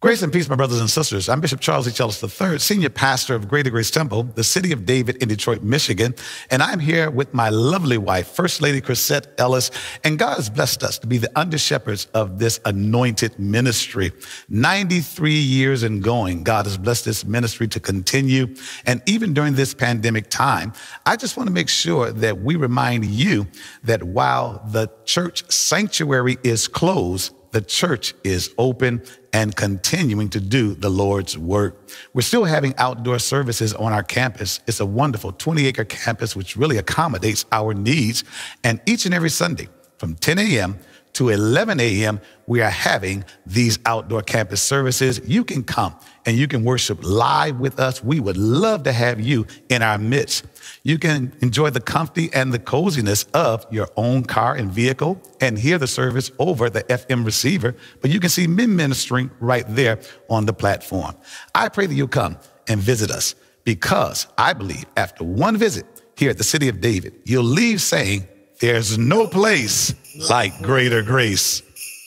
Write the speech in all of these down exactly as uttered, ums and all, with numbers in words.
Grace and peace, my brothers and sisters. I'm Bishop Charles H. Ellis the third, Senior Pastor of Greater Grace Temple, the City of David in Detroit, Michigan. And I'm here with my lovely wife, First Lady Chrisette Ellis. And God has blessed us to be the under-shepherds of this anointed ministry. ninety-three years and going, God has blessed this ministry to continue. And even during this pandemic time, I just want to make sure that we remind you that while the church sanctuary is closed, the church is open and continuing to do the Lord's work. We're still having outdoor services on our campus. It's a wonderful twenty acre campus, which really accommodates our needs. And each and every Sunday from ten a m to eleven a m, we are having these outdoor campus services. You can come and you can worship live with us. We would love to have you in our midst. You can enjoy the comfy and the coziness of your own car and vehicle and hear the service over the F M receiver, but you can see me ministering right there on the platform. I pray that you'll come and visit us, because I believe after one visit here at the City of David, you'll leave saying, there's no place like Greater Grace.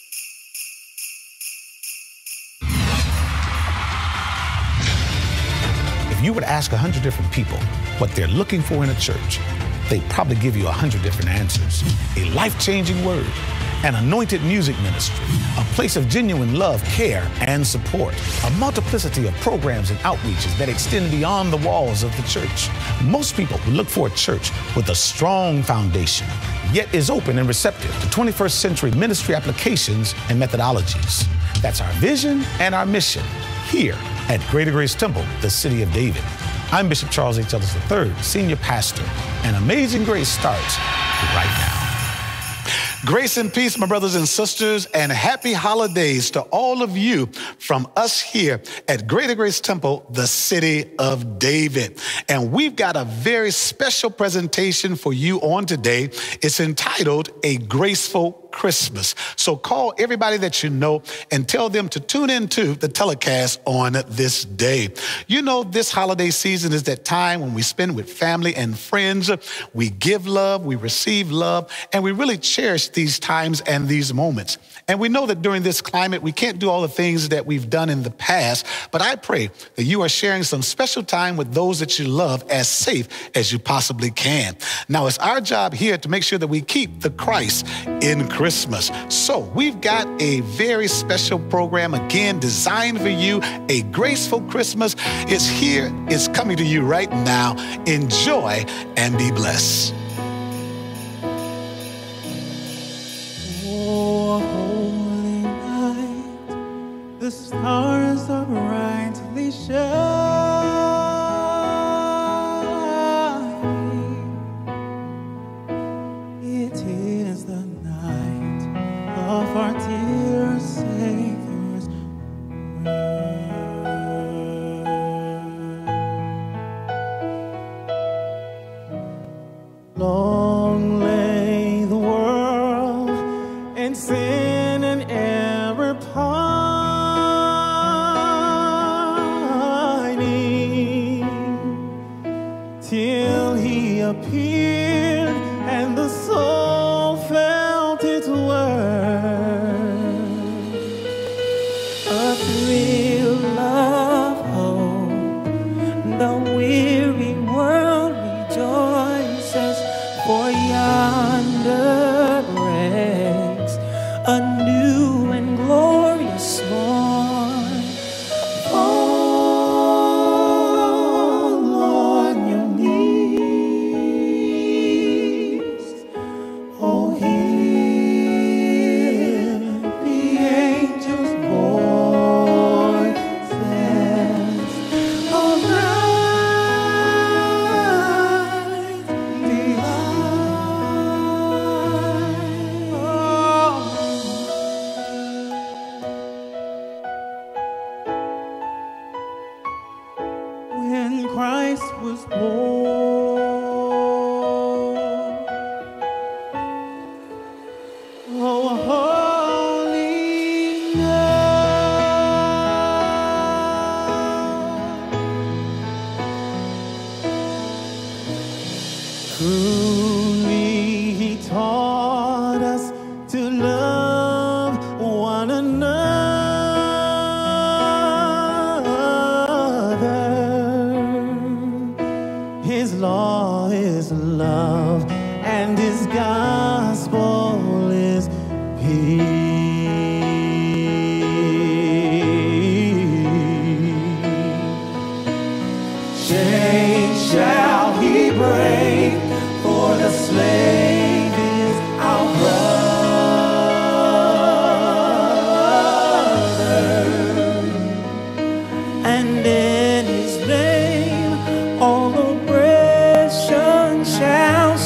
If you would ask a hundred different people what they're looking for in a church, they'd probably give you a hundred different answers. A life-changing word, an anointed music ministry, a place of genuine love, care, and support, a multiplicity of programs and outreaches that extend beyond the walls of the church. Most people would look for a church with a strong foundation, yet is open and receptive to twenty-first century ministry applications and methodologies. That's our vision and our mission here at Greater Grace Temple, the City of David. I'm Bishop Charles H. Ellis the third, Senior Pastor, and Amazing Grace starts right now. Grace and peace, my brothers and sisters, and happy holidays to all of you from us here at Greater Grace Temple, the City of David. And we've got a very special presentation for you on today. It's entitled A Graceful Christmas. So call everybody that you know and tell them to tune into the telecast on this day. You know, this holiday season is that time when we spend with family and friends. We give love, we receive love, and we really cherish these times and these moments. And we know that during this climate, we can't do all the things that we've done in the past, but I pray that you are sharing some special time with those that you love as safe as you possibly can. Now, it's our job here to make sure that we keep the Christ in Christmas. So we've got a very special program, again, designed for you. A Graceful Christmas is here. It's coming to you right now. Enjoy and be blessed. Oh, holy night, the stars are brightly shining. It is the night of our dear Savior's birth. Long lay the world in sin and error pining, till he appeared and the soul felt its worth. A thrill of hope, the weary world rejoices, for yonder breaks a new and glorious morn. Fall on your knees, oh, hear the angels' voices. Oh, night delight. Oh. When Christ was born, oh, holy night. Truly he taught us to love one another. His law is love, and His gospel is peace. Chains shall He break, for the slave is our brother, and in His name all oppression shall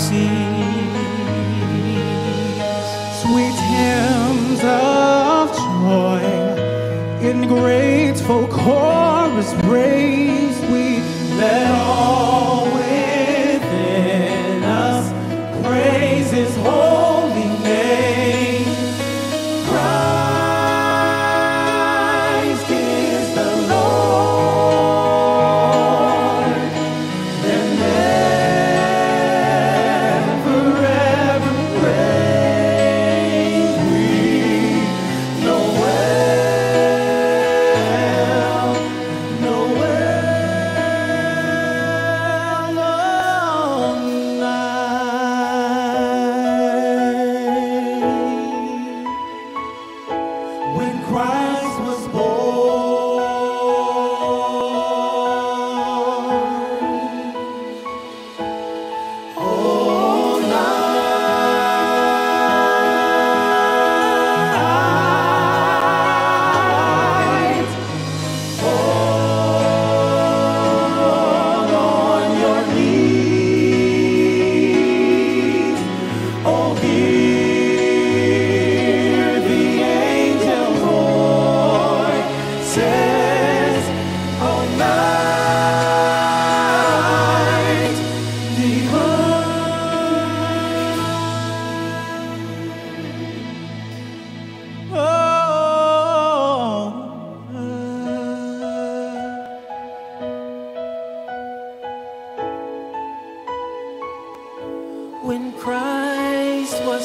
cease. Sweet hymns of joy in grateful chorus praise we let all within us praise His holy name. Christ is the Lord, and ever, ever praise we know well, know well, long night. When Christ was born, all night, fall on your knees. Oh, hear the angel voices all night divine. Oh, when Christ was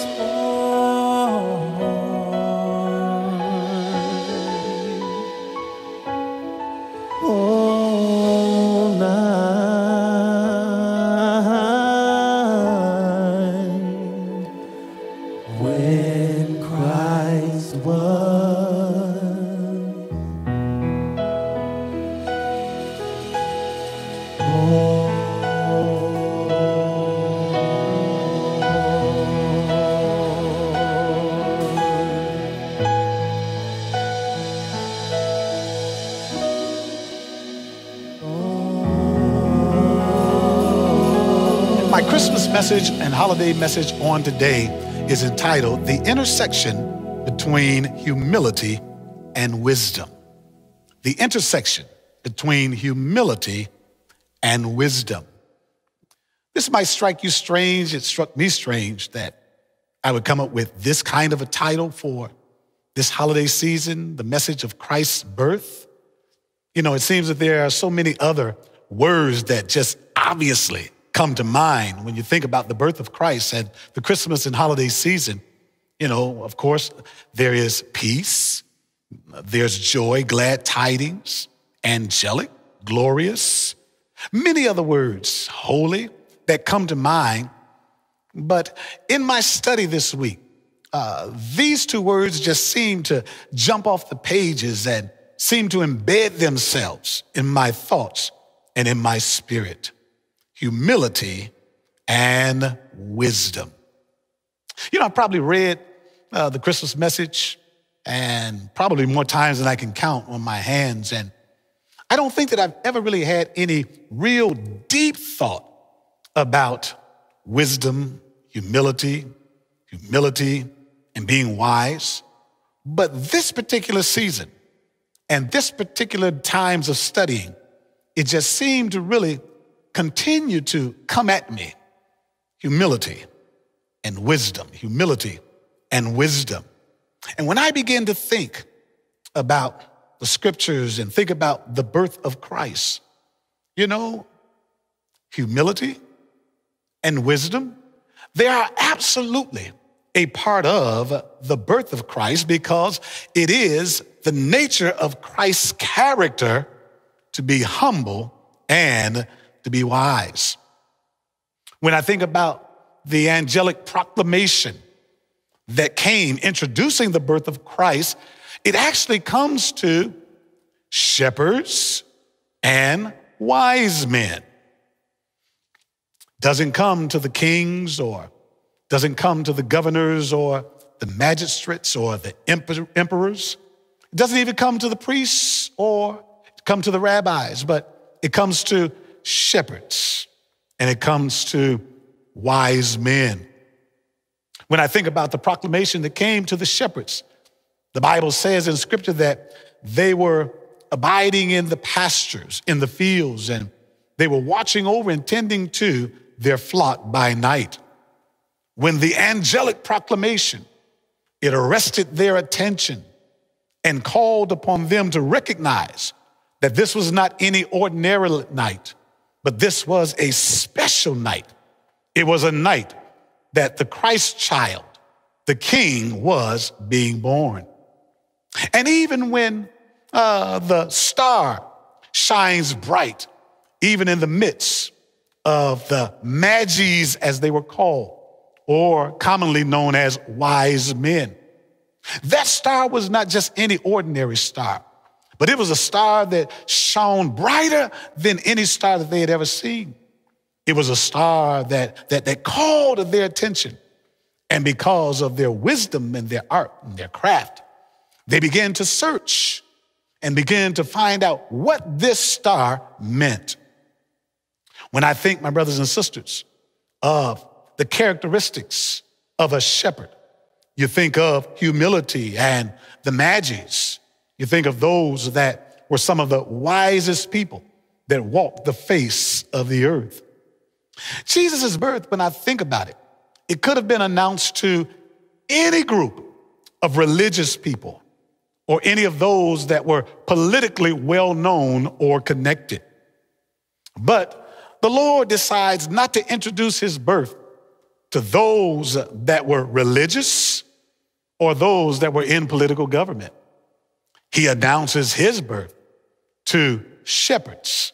born, all night. When Christ was My Christmas message and holiday message on today is entitled The Intersection Between Humility and Wisdom. The intersection between humility and wisdom. This might strike you strange. It struck me strange that I would come up with this kind of a title for this holiday season, the message of Christ's birth. You know, it seems that there are so many other words that just obviously come to mind when you think about the birth of Christ and the Christmas and holiday season. You know, of course, there is peace, there's joy, glad tidings, angelic, glorious, many other words, holy, that come to mind. But in my study this week, uh, these two words just seem to jump off the pages and seem to embed themselves in my thoughts and in my spirit. Humility and wisdom. You know, I probably read uh, the Christmas message and probably more times than I can count on my hands. And I don't think that I've ever really had any real deep thought about wisdom, humility, humility, and being wise. But this particular season and this particular times of studying, it just seemed to really continue to come at me. Humility and wisdom, humility and wisdom. And when I begin to think about the scriptures and think about the birth of Christ, you know, humility and wisdom, they are absolutely a part of the birth of Christ because it is the nature of Christ's character to be humble and to be wise. When I think about the angelic proclamation that came introducing the birth of Christ, it actually comes to shepherds and wise men. Doesn't come to the kings, or doesn't come to the governors or the magistrates or the emperors. It doesn't even come to the priests or come to the rabbis, but it comes to shepherds and it comes to wise men. When I think about the proclamation that came to the shepherds, the Bible says in Scripture that they were abiding in the pastures, in the fields, and they were watching over and tending to their flock by night. When the angelic proclamation, it arrested their attention and called upon them to recognize that this was not any ordinary night, but this was a special night. It was a night that the Christ child, the King, was being born. And even when uh, the star shines bright, even in the midst of the Magi's, as they were called, or commonly known as wise men, that star was not just any ordinary star, but it was a star that shone brighter than any star that they had ever seen. It was a star that, that, that called their attention. And because of their wisdom and their art and their craft, they began to search and began to find out what this star meant. When I think, my brothers and sisters, of the characteristics of a shepherd, you think of humility and the Magi's. You think of those that were some of the wisest people that walked the face of the earth. Jesus' birth, when I think about it, it could have been announced to any group of religious people or any of those that were politically well-known or connected. But the Lord decides not to introduce his birth to those that were religious or those that were in political government. He announces his birth to shepherds,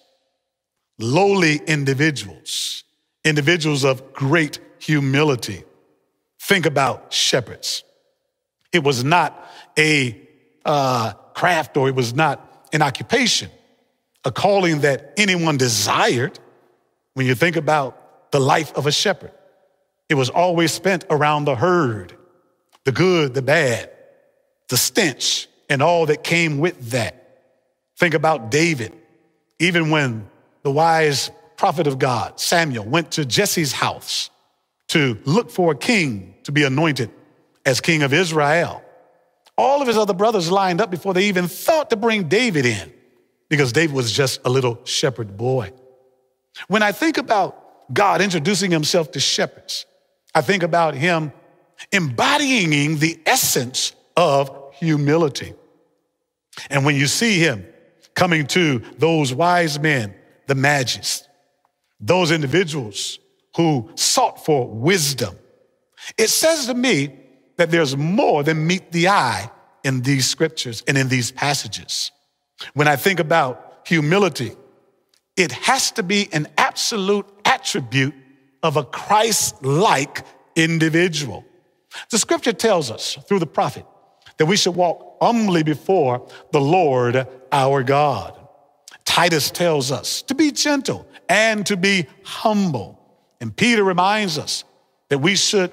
lowly individuals, individuals of great humility. Think about shepherds. It was not a uh, craft, or it was not an occupation, a calling that anyone desired. When you think about the life of a shepherd, it was always spent around the herd, the good, the bad, the stench, and all that came with that. Think about David. Even when the wise prophet of God, Samuel, went to Jesse's house to look for a king to be anointed as king of Israel, all of his other brothers lined up before they even thought to bring David in, because David was just a little shepherd boy. When I think about God introducing himself to shepherds, I think about him embodying the essence of humility. And when you see him coming to those wise men, the Magi's, those individuals who sought for wisdom, it says to me that there's more than meet the eye in these scriptures and in these passages. When I think about humility, it has to be an absolute attribute of a Christ-like individual. The scripture tells us through the prophet that we should walk humbly before the Lord our God. Titus tells us to be gentle and to be humble. And Peter reminds us that we should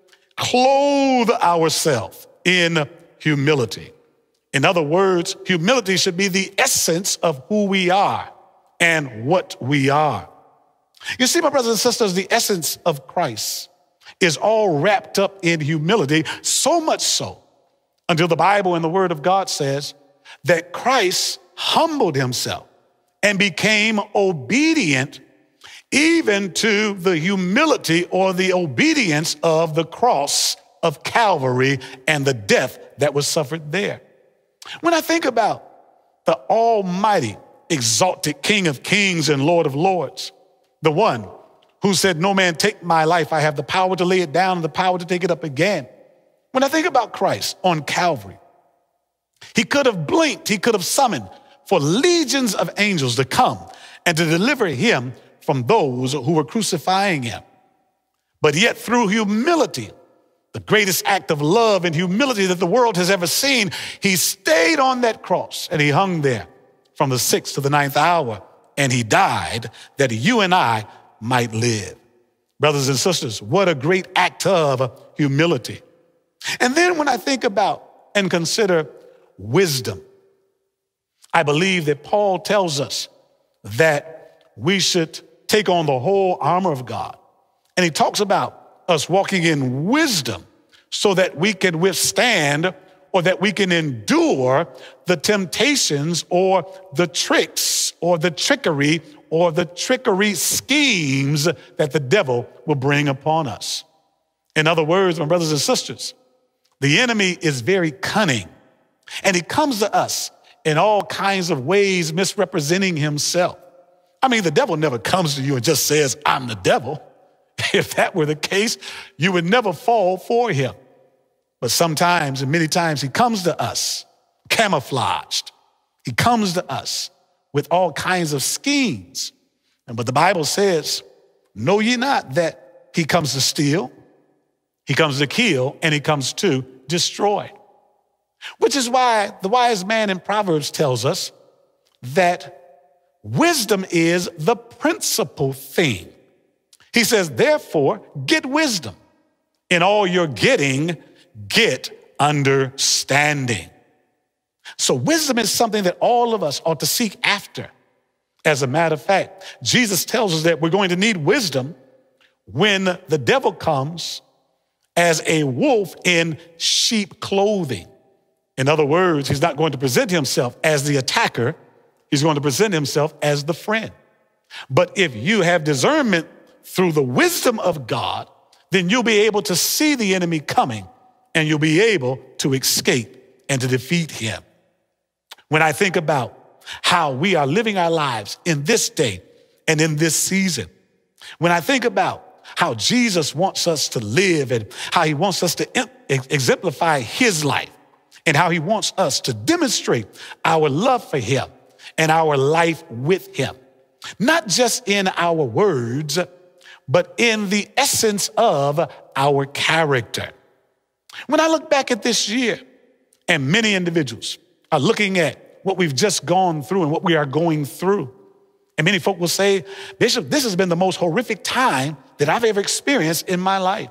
clothe ourselves in humility. In other words, humility should be the essence of who we are and what we are. You see, my brothers and sisters, the essence of Christ is all wrapped up in humility, so much so until the Bible and the Word of God says that Christ humbled himself and became obedient even to the humility or the obedience of the cross of Calvary and the death that was suffered there. When I think about the almighty, exalted King of Kings and Lord of Lords, the one who said, "No man take my life, I have the power to lay it down and the power to take it up again." When I think about Christ on Calvary, he could have blinked, he could have summoned for legions of angels to come and to deliver him from those who were crucifying him. But yet through humility, the greatest act of love and humility that the world has ever seen, he stayed on that cross and he hung there from the sixth to the ninth hour, and he died that you and I might live. Brothers and sisters, what a great act of humility. And then when I think about and consider wisdom, I believe that Paul tells us that we should take on the whole armor of God. And he talks about us walking in wisdom so that we can withstand or that we can endure the temptations or the tricks or the trickery or the trickery schemes that the devil will bring upon us. In other words, my brothers and sisters, the enemy is very cunning, and he comes to us in all kinds of ways misrepresenting himself. I mean, the devil never comes to you and just says, I'm the devil. If that were the case, you would never fall for him. But sometimes and many times he comes to us camouflaged. He comes to us with all kinds of schemes. And but the Bible says, know ye not that he comes to steal, he comes to kill, and he comes to destroy. Which is why the wise man in Proverbs tells us that wisdom is the principal thing. He says, therefore, get wisdom. In all you're getting, get understanding. So wisdom is something that all of us ought to seek after. As a matter of fact, Jesus tells us that we're going to need wisdom when the devil comes as a wolf in sheep clothing. In other words, he's not going to present himself as the attacker. He's going to present himself as the friend. But if you have discernment through the wisdom of God, then you'll be able to see the enemy coming and you'll be able to escape and to defeat him. When I think about how we are living our lives in this day and in this season, when I think about how Jesus wants us to live and how he wants us to exemplify his life and how he wants us to demonstrate our love for him and our life with him, not just in our words, but in the essence of our character. When I look back at this year, and many individuals are looking at what we've just gone through and what we are going through, and many folk will say, Bishop, this has been the most horrific time that I've ever experienced in my life.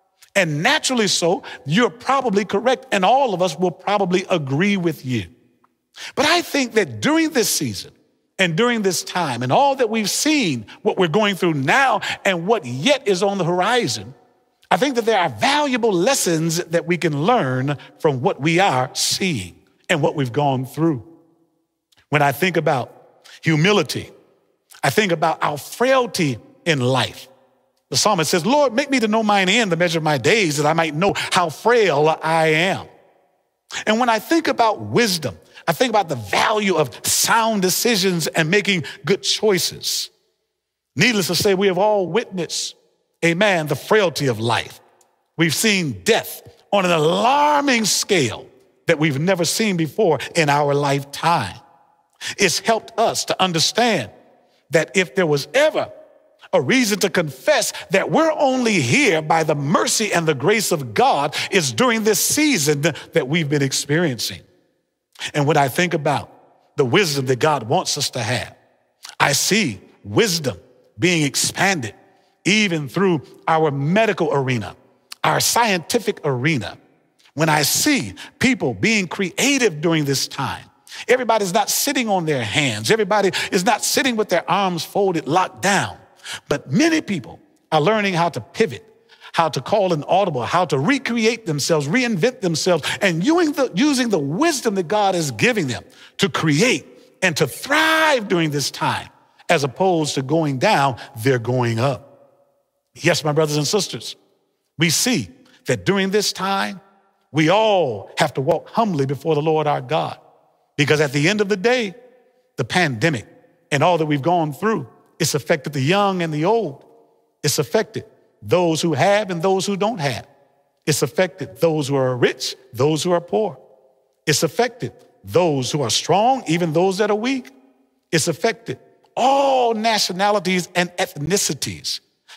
And naturally so, you're probably correct, and all of us will probably agree with you. But I think that during this season and during this time and all that we've seen, what we're going through now and what yet is on the horizon, I think that there are valuable lessons that we can learn from what we are seeing and what we've gone through. When I think about humility, I think about our frailty in life. The psalmist says, Lord, make me to know mine end, the measure of my days, that I might know how frail I am. And when I think about wisdom, I think about the value of sound decisions and making good choices. Needless to say, we have all witnessed, amen, the frailty of life. We've seen death on an alarming scale that we've never seen before in our lifetime. It's helped us to understand that if there was ever a reason to confess that we're only here by the mercy and the grace of God, is during this season that we've been experiencing. And when I think about the wisdom that God wants us to have, I see wisdom being expanded even through our medical arena, our scientific arena. When I see people being creative during this time, everybody's not sitting on their hands. Everybody is not sitting with their arms folded, locked down. But many people are learning how to pivot, how to call an audible, how to recreate themselves, reinvent themselves, and using the, using the wisdom that God is giving them to create and to thrive during this time, as opposed to going down, they're going up. Yes, my brothers and sisters, we see that during this time, we all have to walk humbly before the Lord our God, because at the end of the day, the pandemic and all that we've gone through, it's affected the young and the old. It's affected those who have and those who don't have. It's affected those who are rich, those who are poor. It's affected those who are strong, even those that are weak. It's affected all nationalities and ethnicities.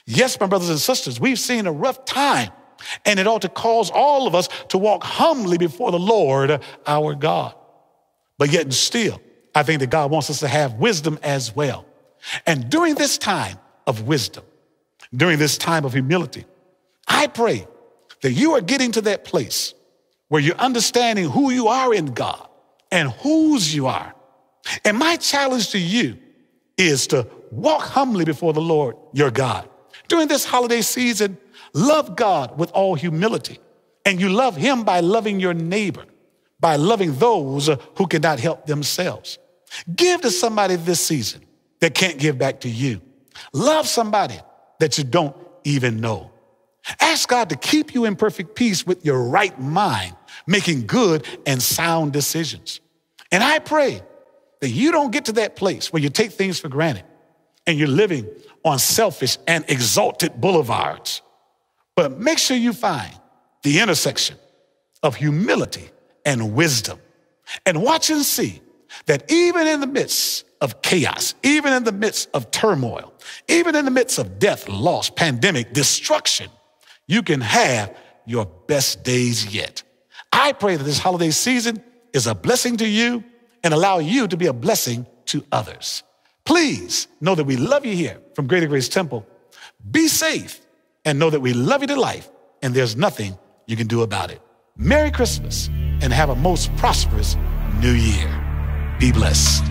Yes, my brothers and sisters, we've seen a rough time, and it ought to cause all of us to walk humbly before the Lord our God. But yet and still, I think that God wants us to have wisdom as well. And during this time of wisdom, during this time of humility, I pray that you are getting to that place where you're understanding who you are in God and whose you are. And my challenge to you is to walk humbly before the Lord your God. During this holiday season, love God with all humility. And you love him by loving your neighbor, by loving those who cannot help themselves. Give to somebody this season that can't give back to you. Love somebody that you don't even know. Ask God to keep you in perfect peace with your right mind, making good and sound decisions. And I pray that you don't get to that place where you take things for granted and you're living on selfish and exalted boulevards. But make sure you find the intersection of humility and wisdom, and watch and see that even in the midst of chaos, even in the midst of turmoil, even in the midst of death, loss, pandemic, destruction, you can have your best days yet. I pray that this holiday season is a blessing to you and allow you to be a blessing to others. Please know that we love you here from Greater Grace Temple. Be safe and know that we love you to life and there's nothing you can do about it. Merry Christmas and have a most prosperous New Year. Be blessed.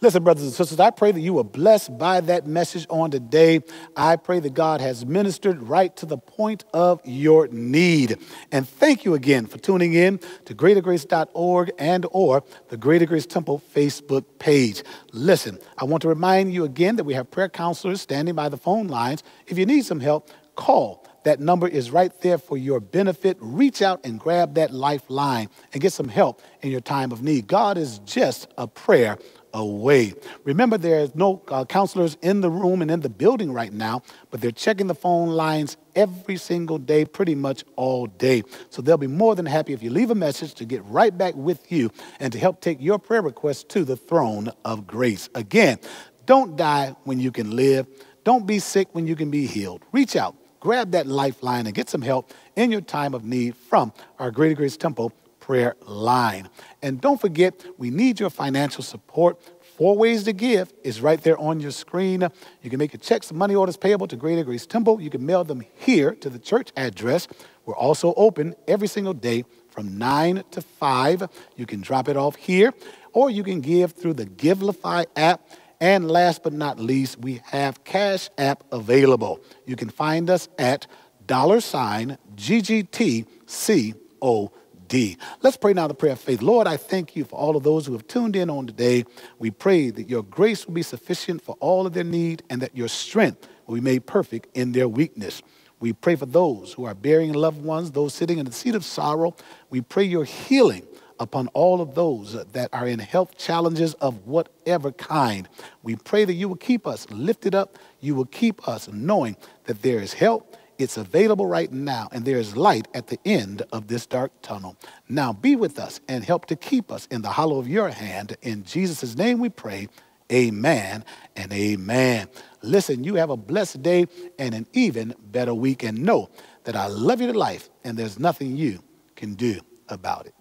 Listen, brothers and sisters, I pray that you were blessed by that message on today. I pray that God has ministered right to the point of your need. And thank you again for tuning in to greater grace dot org and or the Greater Grace Temple Facebook page. Listen, I want to remind you again that we have prayer counselors standing by the phone lines. If you need some help, call. That number is right there for your benefit. Reach out and grab that lifeline and get some help in your time of need. God is just a prayer away. Remember, there's no uh, counselors in the room and in the building right now, but they're checking the phone lines every single day, pretty much all day. So they'll be more than happy if you leave a message to get right back with you and to help take your prayer requests to the throne of grace. Again, don't die when you can live. Don't be sick when you can be healed. Reach out. Grab that lifeline and get some help in your time of need from our Greater Grace Temple prayer line. And don't forget, we need your financial support. Four ways to give is right there on your screen. You can make your checks and money orders payable to Greater Grace Temple. You can mail them here to the church address. We're also open every single day from nine to five. You can drop it off here, or you can give through the Givelify app. And last but not least, we have Cash App available. You can find us at dollar sign G G T C O D. Let's pray now the prayer of faith. Lord, I thank you for all of those who have tuned in on today. We pray that your grace will be sufficient for all of their need and that your strength will be made perfect in their weakness. We pray for those who are burying loved ones, those sitting in the seat of sorrow. We pray your healing upon all of those that are in health challenges of whatever kind. We pray that you will keep us lifted up. You will keep us knowing that there is help. It's available right now, and there is light at the end of this dark tunnel. Now be with us and help to keep us in the hollow of your hand. In Jesus' name we pray, amen and amen. Listen, you have a blessed day and an even better week, and know that I love you to life, and there's nothing you can do about it.